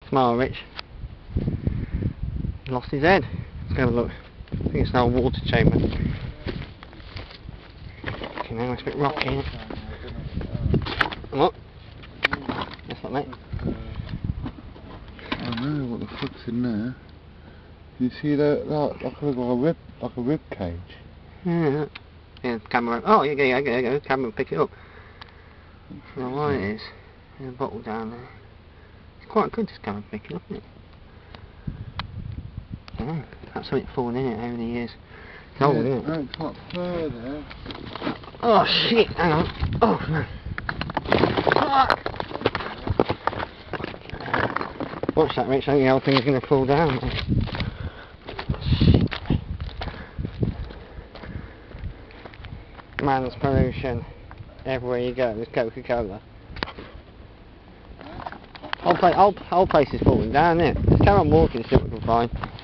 Smile, Rich. Lost his head. Let's have a look. I think it's an old water chamber. Okay, now it's a bit rocky, isn't it? What? That's not mate. I know what the fuck's in there. You see that? Like a rib cage. Yeah. Yeah, camera. Oh, yeah, go. Camera, pick it up. I don't know what it is. There's a bottle down there. It's quite good, this camera picking up, isn't it? Yeah, that's something fallen in it over the years. It's old, isn't it? No, it's not further. Oh shit, hang on. Oh no. Fuck! Watch that, Rich, I think the whole thing's going to fall down. Shit. Man's pollution. Everywhere you go, there's Coca-Cola. Whole place is falling down, isn't it? Let's carry on walking, see what we can find.